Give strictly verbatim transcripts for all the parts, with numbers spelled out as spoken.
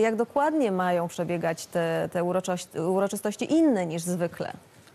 jak dokładnie mają przebiegać te, te uroczystości inne niż zwykle?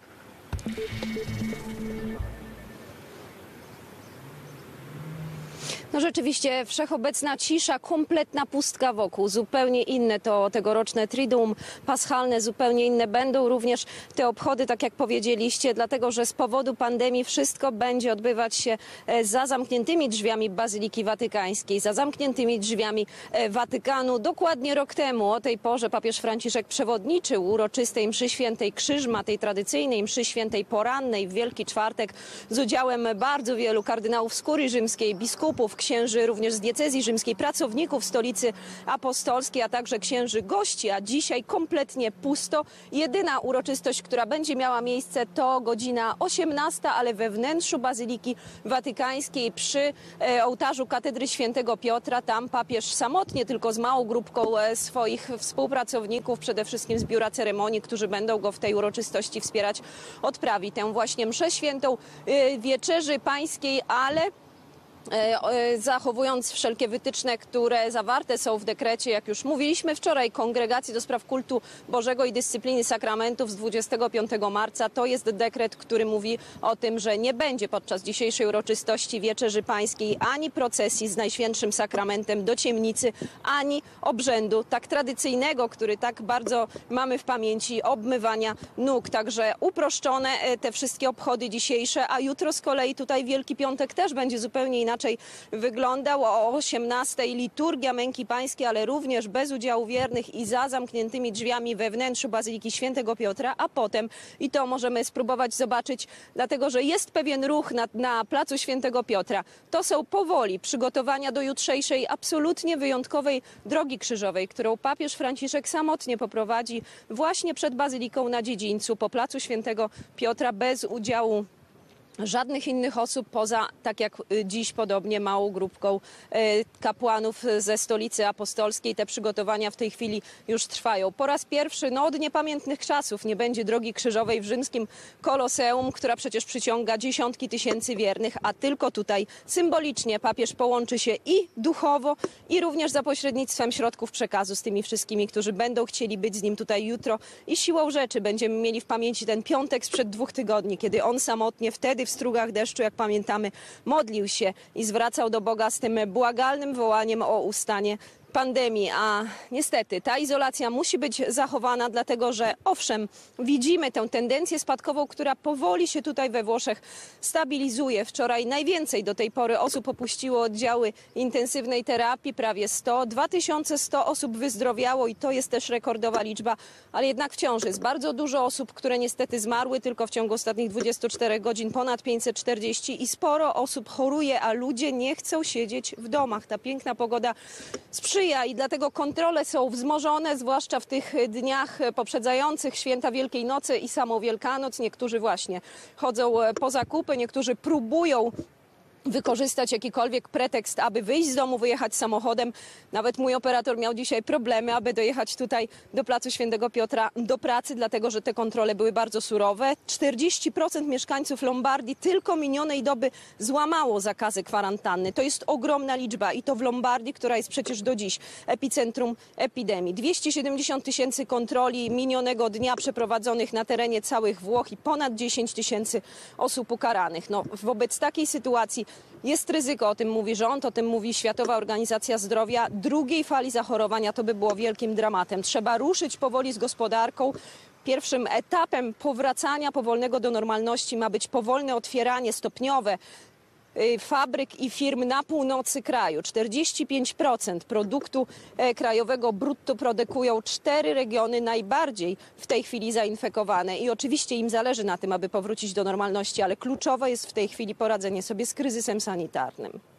No rzeczywiście wszechobecna cisza, kompletna pustka wokół. Zupełnie inne to tegoroczne Triduum Paschalne, zupełnie inne będą również te obchody, tak jak powiedzieliście, dlatego że z powodu pandemii wszystko będzie odbywać się za zamkniętymi drzwiami Bazyliki Watykańskiej, za zamkniętymi drzwiami Watykanu. Dokładnie rok temu o tej porze papież Franciszek przewodniczył uroczystej mszy świętej Krzyżma, tej tradycyjnej mszy świętej porannej w Wielki Czwartek z udziałem bardzo wielu kardynałów z kurii rzymskiej, biskupów, księży również z diecezji rzymskiej, pracowników Stolicy Apostolskiej, a także księży gości, a dzisiaj kompletnie pusto. Jedyna uroczystość, która będzie miała miejsce, to godzina osiemnasta, ale we wnętrzu Bazyliki Watykańskiej przy e, ołtarzu katedry świętego Piotra. Tam papież samotnie, tylko z małą grupką e, swoich współpracowników, przede wszystkim z biura ceremonii, którzy będą go w tej uroczystości wspierać, odprawi tę właśnie mszę świętą e, wieczerzy pańskiej, ale zachowując wszelkie wytyczne, które zawarte są w dekrecie, jak już mówiliśmy wczoraj, Kongregacji do Spraw Kultu Bożego i Dyscypliny Sakramentów z dwudziestego piątego marca. To jest dekret, który mówi o tym, że nie będzie podczas dzisiejszej uroczystości Wieczerzy Pańskiej ani procesji z Najświętszym Sakramentem do ciemnicy, ani obrzędu tak tradycyjnego, który tak bardzo mamy w pamięci, obmywania nóg. Także uproszczone te wszystkie obchody dzisiejsze, a jutro z kolei tutaj Wielki Piątek też będzie zupełnie inaczej wyglądał. O osiemnastej liturgia Męki Pańskiej, ale również bez udziału wiernych i za zamkniętymi drzwiami we wnętrzu Bazyliki Świętego Piotra, a potem, i to możemy spróbować zobaczyć, dlatego że jest pewien ruch na, na placu Świętego Piotra. To są powoli przygotowania do jutrzejszej absolutnie wyjątkowej drogi krzyżowej, którą papież Franciszek samotnie poprowadzi właśnie przed Bazyliką na dziedzińcu po placu Świętego Piotra bez udziału żadnych innych osób poza, tak jak dziś podobnie, małą grupką kapłanów ze Stolicy Apostolskiej. Te przygotowania w tej chwili już trwają. Po raz pierwszy, no od niepamiętnych czasów, nie będzie drogi krzyżowej w rzymskim Koloseum, która przecież przyciąga dziesiątki tysięcy wiernych, a tylko tutaj symbolicznie papież połączy się i duchowo, i również za pośrednictwem środków przekazu z tymi wszystkimi, którzy będą chcieli być z nim tutaj jutro. I siłą rzeczy będziemy mieli w pamięci ten piątek sprzed dwóch tygodni, kiedy on samotnie wtedy w strugach deszczu, jak pamiętamy, modlił się i zwracał do Boga z tym błagalnym wołaniem o ustanie pandemii. A niestety ta izolacja musi być zachowana, dlatego że owszem, widzimy tę tendencję spadkową, która powoli się tutaj we Włoszech stabilizuje. Wczoraj najwięcej do tej pory osób opuściło oddziały intensywnej terapii, prawie sto. dwa tysiące sto osób wyzdrowiało i to jest też rekordowa liczba, ale jednak wciąż jest bardzo dużo osób, które niestety zmarły tylko w ciągu ostatnich dwudziestu czterech godzin, ponad pięćset czterdzieści, i sporo osób choruje, a ludzie nie chcą siedzieć w domach. Ta piękna pogoda sprzyja i dlatego kontrole są wzmożone, zwłaszcza w tych dniach poprzedzających święta Wielkiej Nocy i samą Wielkanoc. Niektórzy właśnie chodzą po zakupy, niektórzy próbują wykorzystać jakikolwiek pretekst, aby wyjść z domu, wyjechać samochodem. Nawet mój operator miał dzisiaj problemy, aby dojechać tutaj do placu Świętego Piotra do pracy, dlatego że te kontrole były bardzo surowe. czterdzieści procent mieszkańców Lombardii tylko minionej doby złamało zakazy kwarantanny. To jest ogromna liczba i to w Lombardii, która jest przecież do dziś epicentrum epidemii. dwieście siedemdziesiąt tysięcy kontroli minionego dnia przeprowadzonych na terenie całych Włoch i ponad dziesięć tysięcy osób ukaranych. No, wobec takiej sytuacji jest ryzyko, o tym mówi rząd, o tym mówi Światowa Organizacja Zdrowia. Drugiej fali zachorowania to by było wielkim dramatem. Trzeba ruszyć powoli z gospodarką. Pierwszym etapem powracania powolnego do normalności ma być powolne otwieranie stopniowe fabryk i firm na północy kraju. czterdzieści pięć procent produktu krajowego brutto produkują cztery regiony najbardziej w tej chwili zainfekowane i oczywiście im zależy na tym, aby powrócić do normalności, ale kluczowe jest w tej chwili poradzenie sobie z kryzysem sanitarnym.